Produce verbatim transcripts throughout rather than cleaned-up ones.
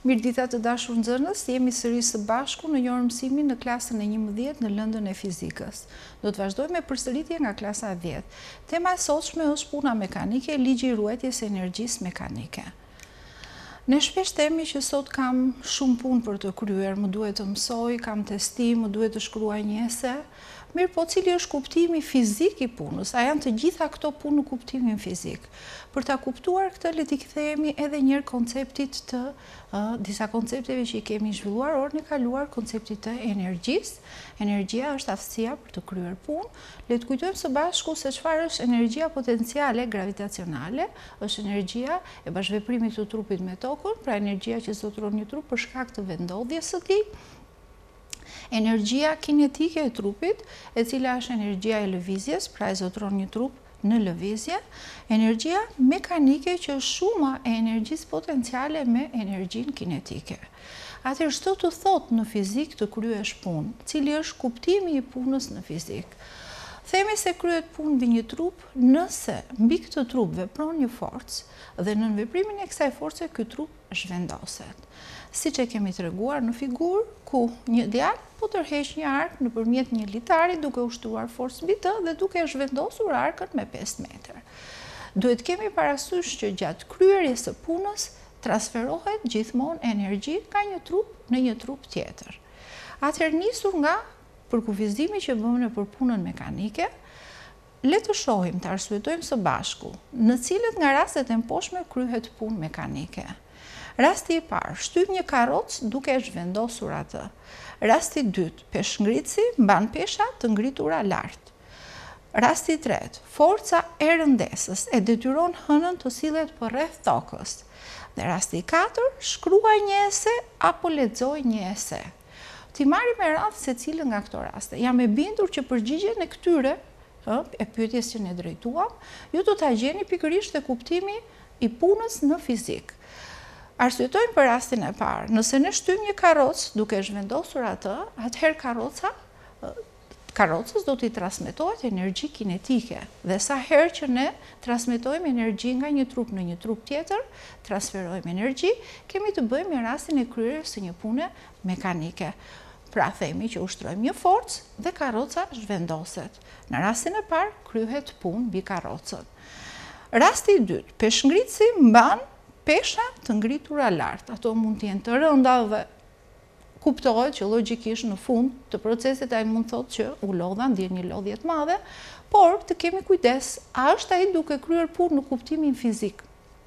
Mirëdita të dashur nxënës, jemi sërish së bashku në një orë mësimi në klasën e njëmbëdhjetë në lëndën e fizikës. Do të vazhdojmë me përsëritje nga klasa e dhjetë. Tema e sotshme është puna mekanike, ligji i ruajtjes së energjisë mekanike. Ne shpesh themi që sot kam shumë punë për të kryer, më duhet të mësoj, kam testim, më duhet të shkruaj një ese. Mirë po, cili është kuptimi fizik i punës? A janë të gjitha këto punë në kuptimin fizik? Për ta kuptuar këtë, le t'i kthehemi edhe njërë konceptit të uh, disa koncepteve që i kemi zhvilluar orën e kaluar, konceptit të energjisë. Energjia është aftësia për të kryer punë. Le të kujtojmë së bashku se çfarë është energjia potenciale gravitacionale, është energjia e bashkëveprimit të trupit me tokën, pra energjia që zotëron një trup për shkak të vendodhjes së tij. Energjia kinetike e trupit, e cila është energjia e lëvizjes, pra e zotëron një trup në lëvizje. Energjia mekanike, që është shuma e energjisë potenciale me energjinë kinetike. Atëherë, çdo të thotë në fizik të kryesh punë, cili është kuptimi i punës në fizik? Themi se kryet punë mbi një trup nëse mbi këtë trup vepron një forcë dhe në veprimin e kësaj force ky trup zhvendoset. Siç e kemi treguar në figurë, ku një djalë po tërheq një ark nëpërmjet një litari duke ushtruar forcë mbi të dhe duke zhvendosur arkën me pesë metër. Duhet kemi parasysh që gjatë kryerjes së punës transferohet gjithmonë energji nga një trup në një trup tjetër. Atëherë, nisur nga përkufizimi që bëmë për punën mekanike, le të shohim, të arsyetojmë së bashku, në cilët nga rastet e mposhme kryhet punë mekanike. Rasti i parë, shtyp një karrocë duke e zhvendosur atë. Rasti i dytë, peshngritësi mban pesha të ngritura lart. Rasti i tretë, forca e rëndesës e detyron hënën të sillet përreth tokës. Dhe rasti i katërt, shkruaj një ese apo lexoj një ese. Ti marrim me radhë secilën nga këto raste. Jam e bindur që përgjigjen e këtyre, e pyetjes që ne drejtuam, ju do ta gjeni pikërisht te kuptimi i punës në fizik. Arsyetojmë për rastin e parë. Nëse ne shtym një karrocë duke zhvendosur atë, atëherë karroca, karrocës do t'i transmetohet energji kinetike. Dhe sa herë që ne transmetojmë energji nga një trup në një trup tjetër, transferojmë energji, kemi të bëjmë me rastin e kryerjes së një pune mekanike. Pra themi që ushtrojmë një forcë dhe karroca zhvendoset. Në rastin e parë kryhet punë mbi karrocën. Rasti i dytë, peshngritësi mban pesha të ngritura lart. Ato mund të jenë të rënda dhe kuptohet që logjikisht në fund të procesit ai mund thotë që u lodha, ndjen një lodhje të madhe, por të kemi kujdes, a është ai duke kryer punë në kuptimin fizik?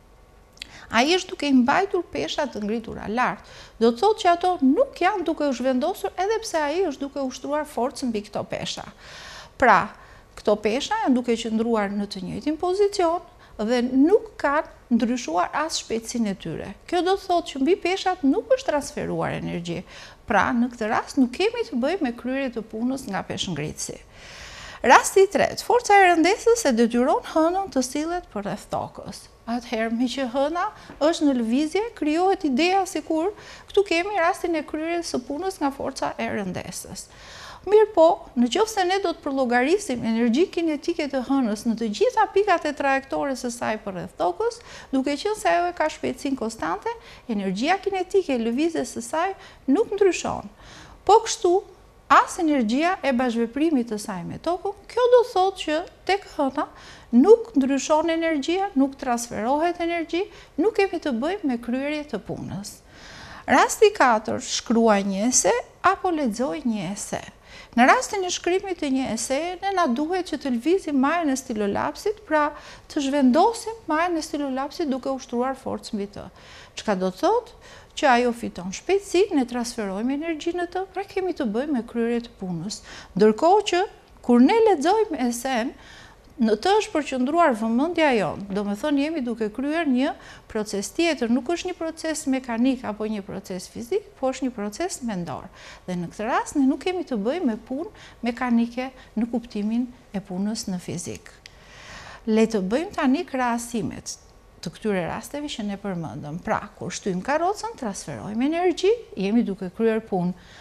Ai është duke i mbajtur pesha të ngritura lart. Do të thotë që ato nuk janë duke u zhvendosur edhe pse ai është duke ushtruar forcën mbi këto pesha. Pra, këto pesha janë duke qëndruar në të njëjtin pozicion dhe nuk kanë ndryshuar as shpejtësinë e tyre. Kjo do të thotë që mbi peshat nuk është transferuar energji. Pra, në këtë rast nuk kemi të bëjmë me kryerje të punës nga peshngritësi. Rasti i tretë, forca e rëndesës e detyron hënën të sillet përreth tokës. Atëherë, me që hëna është në lëvizje, krijohet ideja sikur këtu kemi rastin e kryerjes së punës nga forca e rëndesës. Mirë po, në qoftë se ne do të përllogarisim energji kinetike të hënës në të gjitha pikat e trajektores së saj përreth tokës, duke qenë se ajo ka shpejtësinë konstante, energjia kinetike e lëvizjes së saj nuk ndryshon. Po kështu, as energjia e bashkëveprimit të saj me tokën, kjo do thotë që tek hëna nuk ndryshon energjia, nuk transferohet energji, nuk kemi të bëjmë me kryerje të punës. Rasti i katërt, shkruaj një ese apo lexoj një ese. Në rastin e shkrimit të një eseje, ne na duhet që të lvizim majën e stilolapsit, pra të zhvendosim majën e stilolapsit duke ushtruar forcë mbi të. Çka do të thotë? Që ajo fiton shpejtësi, ne transferojmë energji në të, pra kemi të bëjmë me kryerje të punës. Ndërkohë që kur ne lexojmë esen, në të është përqendruar vëmendja jonë. Do me thonë jemi duke kryer një proces tjetër, nuk është një proces mekanik apo një proces fizik, po është një proces mendor. Dhe në këtë rast ne nuk kemi të bëjmë me punë mekanike në kuptimin e punës në fizik. Le të bëjmë tani krahasimet të këtyre rasteve që ne përmendëm. Pra, kur shtym karrocën, transferojmë energji, jemi duke kryer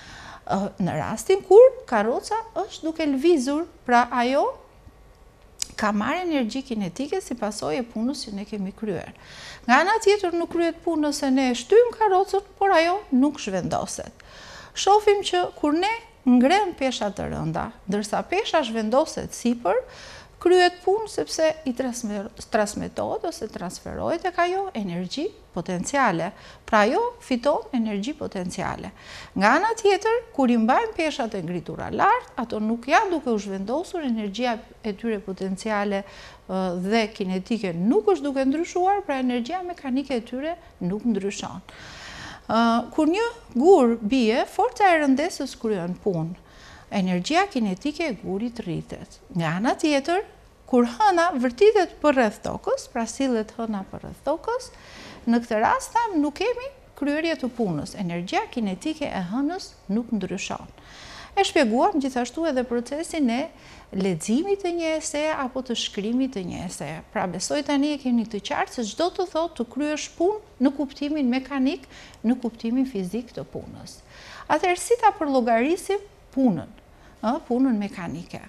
punë. Në rastin kur karroca është duke lvizur, pra ajo ka marrë energji kinetike si pasojë e punës që ne kemi kryer. Nga ana tjetër nuk kryet punë nëse ne shtyjmë karrocën, por ajo nuk zhvendoset. Shohim që kur ne ngrem pesha të rënda, ndërsa pesha zhvendoset sipër, kryet punë sepse i transmetohet ose transferohet tek ajo energji potenciale. Pra ajo fiton energji potenciale. Nga ana tjetër, kur i mbajmë peshat e ngritura lart, ato nuk janë duke u zhvendosur, energjia e tyre potenciale dhe kinetike nuk është duke ndryshuar, pra energjia mekanike e tyre nuk ndryshon. Kur një gur bie, forca e rëndesës kryen punë. Energjia kinetike e gurit rritet. Nga ana tjetër, kur hëna vërtitet përreth tokës, pra sillet hëna përreth tokës, në këtë rast tham nuk kemi kryerje të punës. Energjia kinetike e hënës nuk ndryshon. E shpjeguam gjithashtu edhe procesin e leximit të një eseje apo të shkrimit të një eseje. Pra besoj tani e keni të qartë se çdo të thotë të kryesh punë në kuptimin mekanik, në kuptimin fizik të punës. Atëherë si ta përllogarisim punën, punën mekanike.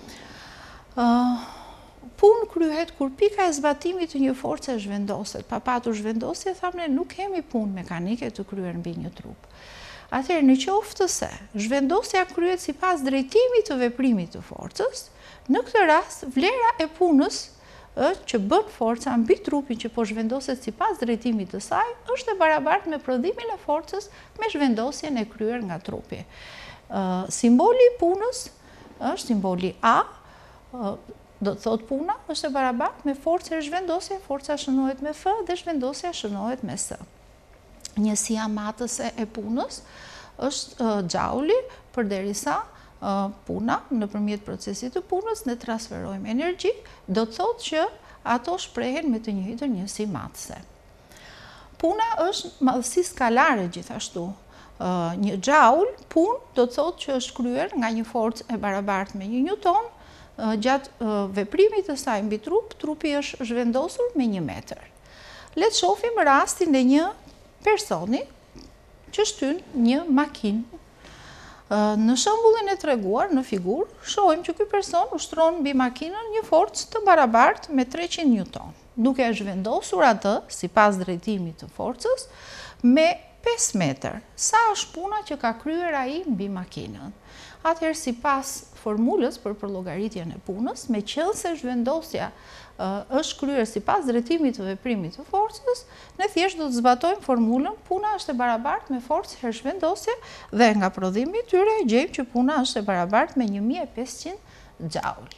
Punë kryhet kur pika e zbatimit të një force zhvendoset. Pa patur zhvendosje, thamë ne nuk kemi punë mekanike të kryer mbi një trup. Atëherë në qoftë se zhvendosja kryhet sipas drejtimit të veprimit të forcës, në këtë rast vlera e punës që bën forca mbi trupin që po zhvendoset sipas drejtimit të saj është e barabartë me prodhimin e forcës me zhvendosjen e kryer nga trupi. Simboli i punës është simboli A, do të thotë puna është e barabartë me forcën e zhvendosje, forca shënohet me F dhe zhvendosja shënohet me S. Njësia matëse e punës është xhauli, përderisa puna nëpërmjet procesit të punës ne transferojmë energji, do të thotë që ato shprehen me të njëjtën njësi matëse. Puna është madhësi skalare gjithashtu. Një xhaul punë do të thotë që është kryer nga një forcë e barabartë me një newton, gjatë veprimit të saj mbi trup, trupi është zhvendosur me një metër. Le të shohim rastin e një personi që shtyn një makinë. Në shembullin e treguar në figurë, shohim që ky person ushtron mbi makinën një forcë të barabartë me treqind newton, duke e zhvendosur atë sipas drejtimit të forcës me pesë metër. Sa është puna që ka kryer ai mbi makinën? Atëherë sipas formulës për përllogaritjen e punës, me qenë se zhvendosja është kryer sipas drejtimit të veprimit të forcës, ne thjesht do të zbatojmë formulën, puna është e barabartë me forcë herë zhvendosje dhe nga prodhimi i tyre gjejmë që puna është e barabartë me një mijë e pesëqind xhaul.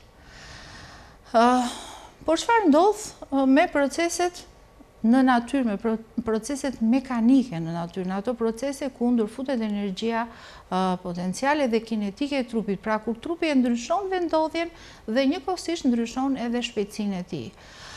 Por çfarë ndodh me proceset në natyrë, me proceset mekanike në natyrë, në ato procese ku ndërfutet energjia potenciale dhe kinetike e trupit, pra kur trupi e ndryshon vendodhjen dhe njëkohësisht ndryshon edhe shpejtësinë e tij.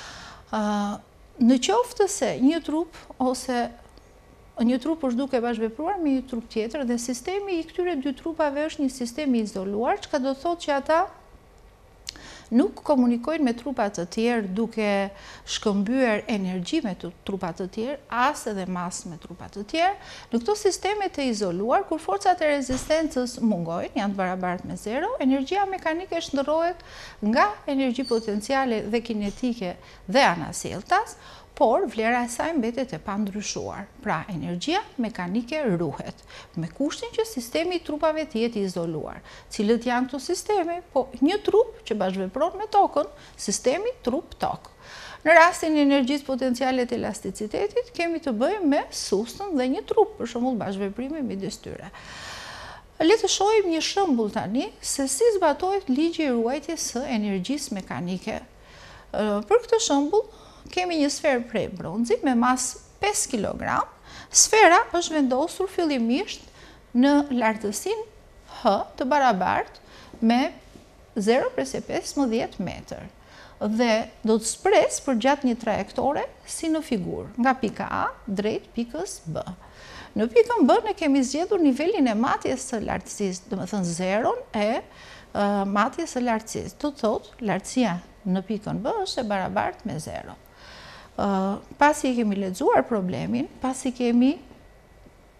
Në qoftë se një trup ose një trup është duke bashkëvepruar me një trup tjetër dhe sistemi i këtyre dy trupave është një sistem i izoluar, çka do thotë që ata nuk komunikojnë me trupat të tjerë duke shkëmbyer energji me trupat të tjerë, as edhe mas me trupat të tjerë. Në këto sisteme të izoluar, kur forcat e rezistencës mungojnë, janë të barabartë me zero, energjia mekanike shndërrohet nga energji potenciale dhe kinetike dhe anasjelltas, por vlera e saj mbetet e pandryshuar. Pra, energjia mekanike ruhet, me kushtin që sistemi i trupave të jetë izoluar. Cilët janë këto sisteme? Po, një trup që bashkëvepron me tokën, sistemi trup-tokë. Në rastin e energjisë potenciale të elasticitetit, kemi të bëjmë me sustën dhe një trup, për shembull bashkëveprimi midis tyre. Le të shohim një shembull tani se si zbatohet ligji i ruajtjes së energjisë mekanike. Për këtë shembull, kemi një sferë prej bronzi me masë pesë kilogram. Sfera është vendosur fillimisht në lartësinë H të barabartë me zero presë pesëmbëdhjetë metër dhe do të spres për gjatë një trajektore si në figurë, nga pika A drejt pikës B. Në pikën B ne kemi zgjedhur nivelin e matjes së lartësisë, do të thënë zeron e uh, matjes së lartësisë. Do të thotë lartësia në pikën B është e barabartë me zero. Uh, pasi kemi lexuar problemin, pasi kemi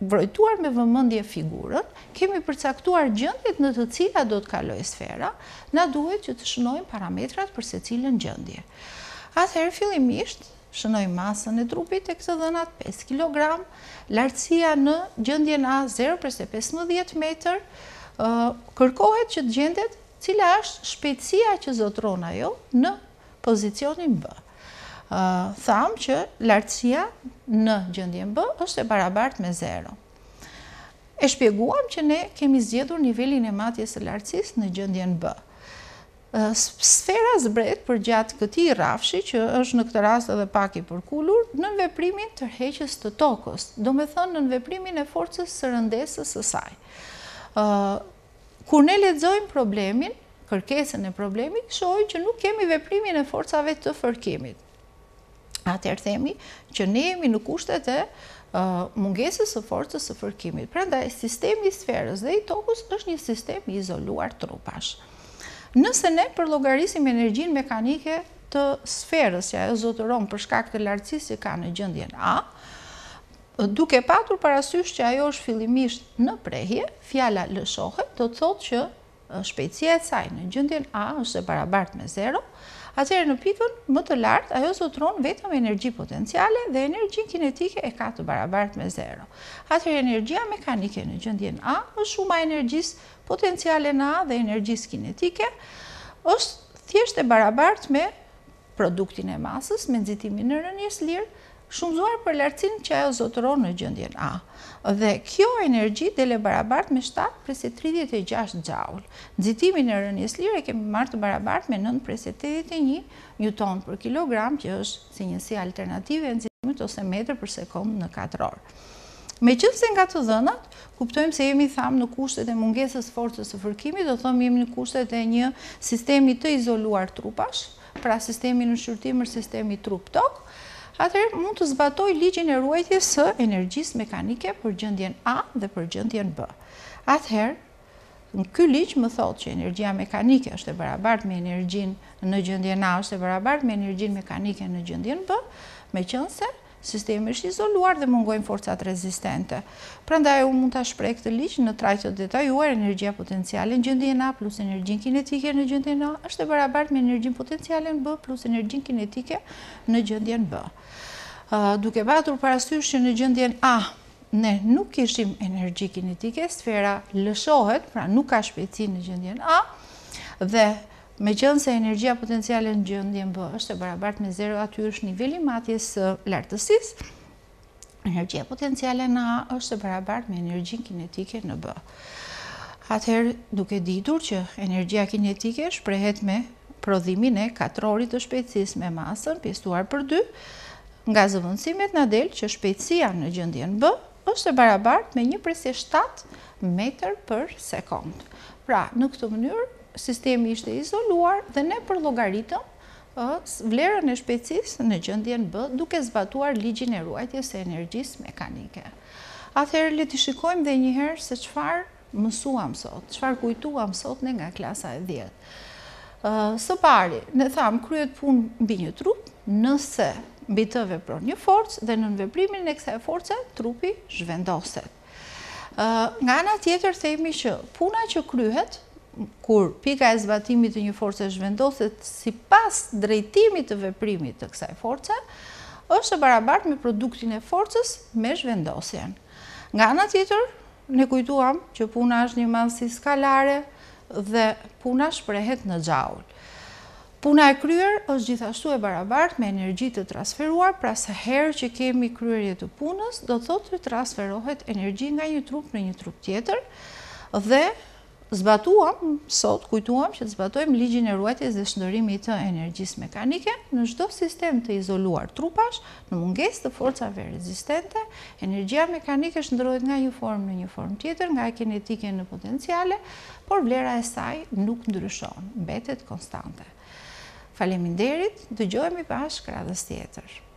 vrojtuar me vëmendje figurën, kemi përcaktuar gjendjet në të cilat do të kalojë sfera, na duhet që të shënojmë parametrat për secilën gjendje. Atëherë fillimisht shënojmë masën e trupit e këtë dhënat pesë kilogram, lartësia në gjendjen A zero përse pesëmbëdhjetë metër, kërkohet që të gjendet cila është shpejtësia që zotron ajo në pozicionin B. Thamë që lartësia në gjendjen B është e barabartë me zero. E shpjeguam që ne kemi zgjedhur nivelin e matjes së lartësisë në gjendjen B. Sfera zbret për gjatë këtij rrafshi, që është në këtë rast edhe pak i përkulur, në veprimin tërheqës të tokës, do me thënë në veprimin e forcës së rëndesës së saj. Kur ne lexojmë problemin, kërkesën e problemit, shohim që nuk kemi veprimin e forcave të fërkimit. Atëherë themi që ne jemi në kushtet e mungesës së forcës së fërkimit. Prandaj sistemi i sferës dhe i tokës është një sistem i izoluar trupash. Nëse ne përllogarisim energjinë mekanike të sferës që ajo zotëron për shkak të lartësisë që ka në gjendjen A, duke patur parasysh që ajo është fillimisht në prehje, fjala lëshohet, do të thotë që shpejtësia e saj në gjendjen A është e barabartë me zero, atëherë në pikën më të lartë ajo zotëron vetëm energji potenciale dhe energjinë kinetike e ka të barabartë me zero. Atëherë energjia mekanike në gjendjen A është shuma e energjisë potenciale në A dhe energjisë kinetike është thjesht e barabartë me produktin e masës me nxitimin në rënjes lirë, shumëzuar për lartësinë që ajo zotëron në gjendjen A. Dhe kjo energji del e barabartë me shtatë presë tridhjetë e gjashtë xhaul. Nxitimin e rënjes lirë e kemi marrë të barabartë me nëntë presë tetëdhjetë e një newton për kilogram, që është si njësi alternative e nxitimit ose metër për sekond në katër orë. Meqense nga të dhënat, kuptojmë se jemi thamë në kushtet e mungesës forcës së fërkimit, do thomë jemi në kushtet e një sistemi të izoluar trupash, pra sistemi në shqyrtimër, sistemi trup-tok, atëherë mund të zbatoj ligjin e ruajtjes së energjisë mekanike për gjendjen A dhe për gjendjen B. Atëherë, në ky ligj më thotë që energjia mekanike është e barabartë me energjinë në gjendjen A është e barabartë me energjinë mekanike në gjendjen B, meqense sistemi është izoluar dhe mungojnë forcat rezistente. Prandaj unë mund ta shpreh këtë ligj në trajtë të detajuar, energjia potenciale në gjendjen A plus energjinë kinetike në gjendjen A është e barabartë me energjinë potenciale në B plus energjinë kinetike në gjendjen B. Uh, duke patur parasysh që në gjendjen A ne nuk kishim energji kinetike, sfera lëshohet, pra nuk ka shpejtësi në gjendjen A, dhe meqense energjia potenciale në gjendjen B është e barabartë me zero, aty është niveli matjes së lartësisë, energjia potenciale në A është e barabartë me energjinë kinetike në B. Atëherë, duke ditur që energjia kinetike shprehet me prodhimin e katrorit të shpejtësisë me masën pjesëtuar për dy, nga zëvendësimet na del që shpejtësia në gjendjen B është e barabartë me një presë shtatë metër për sekond. Pra, në këtë mënyrë, sistemi ishte izoluar dhe ne përllogaritëm vlerën e shpejtësisë në gjendjen B duke zbatuar ligjin e ruajtjes së energjisë mekanike. Atëherë le të shikojmë edhe një herë se çfarë mësuam sot, çfarë kujtuam sot ne nga klasa e dhjetë. Së pari, ne thamë kryet punë mbi një trup, nëse mbi të vepron një forcë dhe në veprimin e kësaj force trupi zhvendoset. Nga ana tjetër themi që puna që kryhet kur pika e zbatimit të një force zhvendoset sipas drejtimit të veprimit të kësaj force, është e barabartë me produktin e forcës me zhvendosjen. Nga ana tjetër, ne kujtuam që puna është një madhësi skalare dhe puna shprehet në xhaul. Puna e kryer është gjithashtu e barabartë me energji të transferuar, pra sa herë që kemi kryerje të punës, do thotë të transferohet energji nga një trup në një trup tjetër, dhe zbatuam, sot kujtuam që të zbatojmë ligjin e ruajtjes dhe shndërimit të energjisë mekanike në çdo sistem të izoluar trupash, në mungesë të forcave rezistente, energjia mekanike shndërrohet nga një formë në një formë tjetër, nga kinetike në potenciale, por vlera e saj nuk ndryshon, mbetet konstante. Faleminderit, dëgjohemi bashkë radhës tjetër.